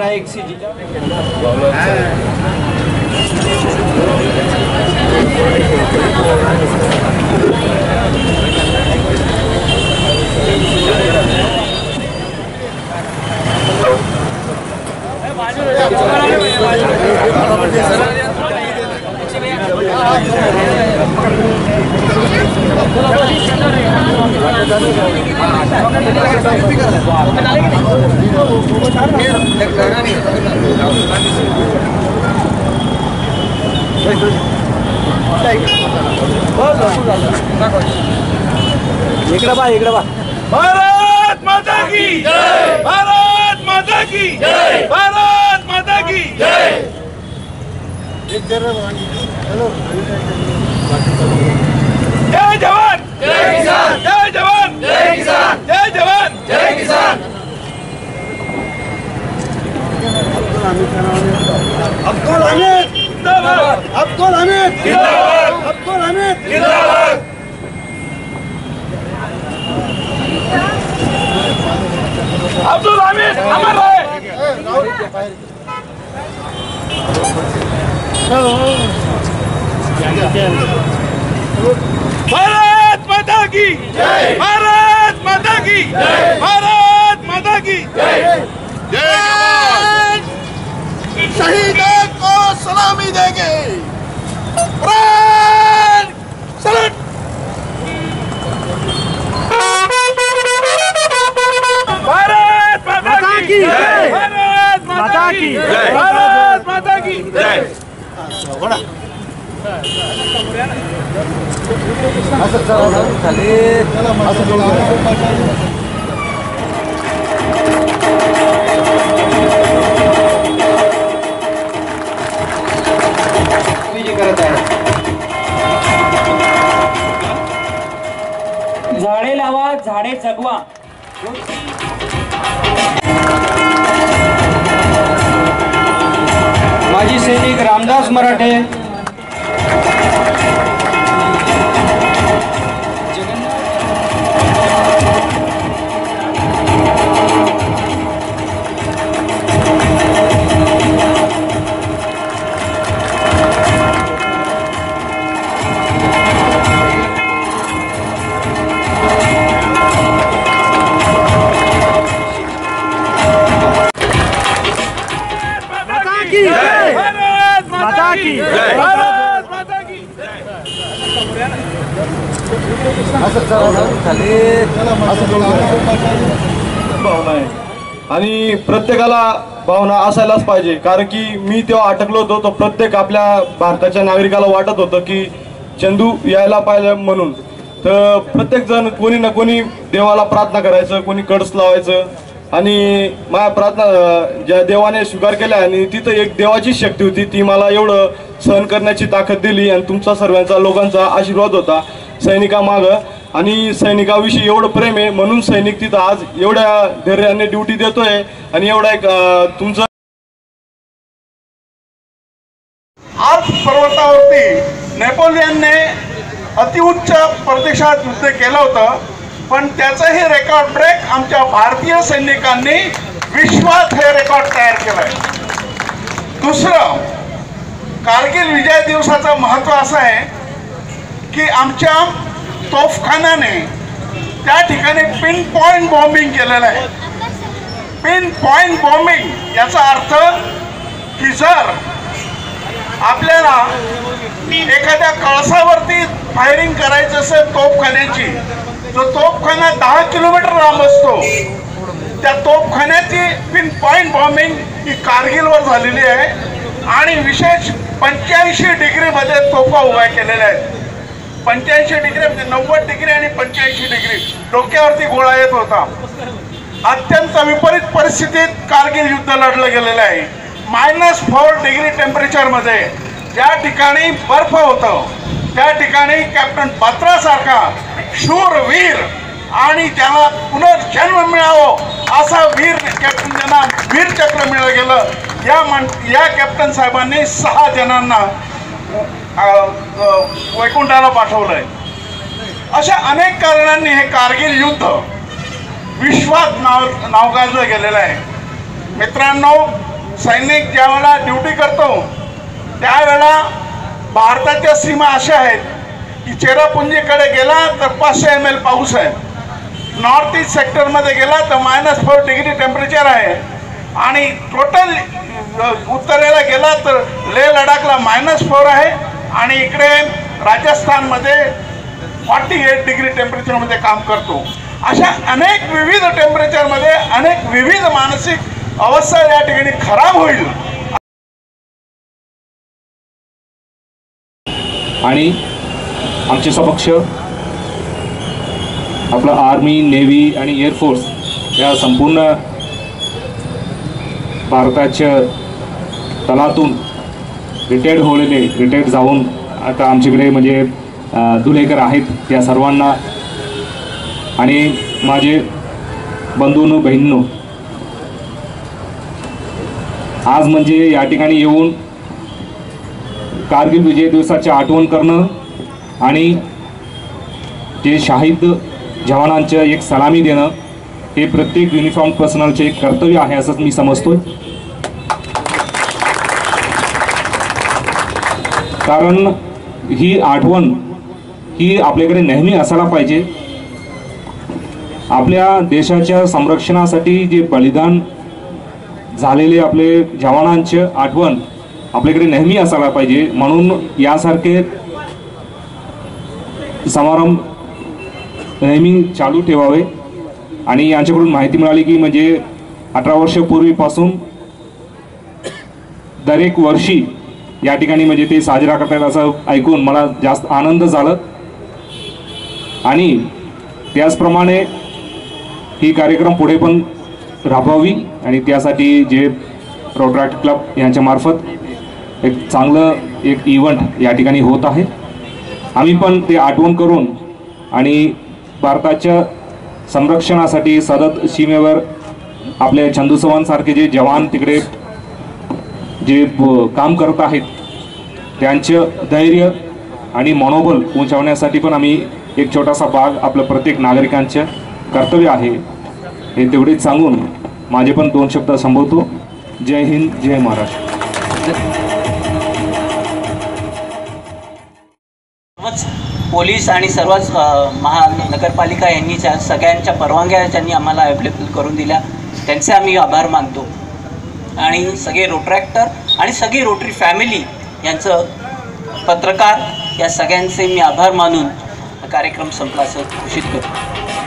एक सीजी इकडे बा भारत माता की जय, भारत माता की जय, भारत माता की जय। जय जवान जय किसान, जय जवान जय किसान, जय जवान जय किसान। अब्दुल हमीद जिंदाबाद, अब्दुल हमीद जिंदाबाद, अब्दुल हमीद जिंदाबाद। अब्दुल हमीद अमर रहे। भारत माता की जय, भारत माता की जय, भारत माता की जय। जय शहीदों को सलामी देंगे। सलाम। भारत माता की जय, भारत माता की जय, भारत माता की जय। झाडे लावा, झाडे जगवा। माजी सैनिक रामदास मराठे, भावना आहे आणि प्रत्येकाला भावना असायलाच पाहिजे, कारण की मी तेव्हा अटकलो होतो तो प्रत्येक आपल्या भारताच्या नागरिकाला वाटत होतं की चंदू यायला पाहिजे म्हणून. तर प्रत्येक जण कोणी ना कोणी देवाला प्रार्थना करायचं, कोणी कळस लावायचं आणि माझ्या प्रार्थना ज्या देवाने स्वीकार केल्या आणि तिथं एक देवाची शक्ती होती, ती मला एवढं सहन करण्याची ताकद दिली आणि तुमचा सर्वांचा लोकांचा आशीर्वाद होता सैनिकामागं आणि सैनिकाविषयी एवढं प्रेम आहे म्हणून सैनिक तिथं आज एवढ्या धैर्याने ड्युटी देतोय आणि एवढा एक तुमचं. आज पर्वतावरती नेपोलियनने अतिउच्च प्रदेशात युद्ध केलं होतं, पण त्याचं हे रेकॉर्ड ब्रेक आमच्या भारतीय सैनिकांनी विश्वात हे रेकॉर्ड तयार केलंय. दुसरं, कारगिल विजय दिवसाचं महत्त्व असं आहे की आमच्या तोफखान्याने त्या ठिकाणी पिन पॉइंट बॉम्बिंग केलेलं आहे. पिन पॉइंट बॉम्बिंग याचा अर्थ की जर आपल्याला एखाद्या कळसावरती फायरिंग करायचं असेल तोफखान्याची, जो तोफखाना 10 किलोमीटर लांब असतो, त्या तोफखान्याची पिन पॉइंट बॉम्बिंग ही कारगिलवर झालेली आहे आणि विशेष 85 डिग्रीमध्ये तोफा उभ्या केलेल्या आहेत. 85 डिग्री म्हणजे 90 डिग्री आणि 85 डिग्री डोक्यावरती गोळा येत होता. अत्यंत विपरीत परिस्थितीत कारगिल युद्ध लढलं गेलेलं आहे. -4 डिग्री टेम्परेचरमध्ये ज्या ठिकाणी बर्फ होतं त्या ठिकाणी कॅप्टन बात्रा सारखा शूरवीर आणि त्याला पुनर्जन्म मिळावं असा वीर कॅप्टन ज्यांना वीर चक्र मिळालं गेलं. या कॅप्टन साहेबांनी 6 जणांना वैकुंठाला पाठवलंय. अशा अनेक कारणांनी हे कारगिल युद्ध विश्वात नाव गाजलं गेलेलं आहे. मित्रांनो, सैनिक ज्यावेळेला ड्युटी करतो त्यावेळेला भारताच्या सीमा अशा आहेत की चेरापुंजीकडे गेला तर 500 ml पाऊस आहे, नॉर्थ ईस्ट सेक्टरमध्ये गेला तर -4 डिग्री टेम्परेचर आहे, आणि टोटल उत्तरेला गेला तर लेह लडाखला -4 आहे, आणि इकडे राजस्थानमध्ये 48 डिग्री टेम्परेचरमध्ये काम करतो. अशा अनेक विविध टेम्परेचरमध्ये अनेक विविध मानसिक अवस्था या ठिकाणी खराब होईल. आणि आमच्या समक्ष आपलं आर्मी, नेव्ही आणि एअरफोर्स या संपूर्ण भारताच्या तलातून रिटायर्ड जाऊन आता आमच्याकडे म्हणजे दुलेकर आहेत या सर्वांना आणि माझे बंधूंनो बहिणींनो, आज म्हणजे या ठिकाणी येऊन कारगिल विजय दिवसाची आठवण करणं आणि जे शहीद जवानांचं एक सलामी देणं हे प्रत्येक युनिफॉर्म पर्सनलचे एक कर्तव्य आहे असंच मी समजतो. कारण ही आठवण ही आपल्याकडे नेहमी असायला पाहिजे. आपल्या देशाच्या संरक्षणासाठी जे बलिदान झालेले आपले जवानांचे आठवण आपल्याकडे नेहमी असायला पाहिजे. म्हणून यासारखे समारंभ नेहमी चालू ठेवावे. आणि यांच्याकडून माहिती मिळाली की म्हणजे 18 वर्षापूर्वीपासून दरेक वर्षी या ठिकाणी म्हणजे ते साजरा करतात असं ऐकून मला जास्त आनंद झाला. आणि त्याचप्रमाणे ही कार्यक्रम पुढे पण राबवावी आणि त्यासाठी जे रोटरी क्लब यांच्यामार्फत एक चांगलं एक इव्हेंट या ठिकाणी होत आहे. आम्ही पण ते आठवण करून आणि भारताच्या संरक्षणासाठी सतत सीमेवर आपले चंदू चव्हाणसारखे जे जवान तिकडे जे काम करत आहेत त्यांचं धैर्य आणि मनोबल उंचावण्यासाठी पण आम्ही एक छोटासा भाग आपलं प्रत्येक नागरिकांचं कर्तव्य आहे हे तेवढेच सांगून माझे पण 2 शब्द संबोधतो. जय हिंद, जय महाराष्ट्र. पोलीस आणि सर्वच महानगरपालिका यांनी सगळ्यांच्या परवानग्या ज्यांनी आम्हाला अवेलेबल करून दिल्या त्यांचे आम्ही आभार मानतो. आणि सगळे रोटरॅक्टर आणि सगळी रोटरी फॅमिली यांचं, पत्रकार या सगळ्यांचे मी आभार मानून कार्यक्रम संपला असं घोषित करतो.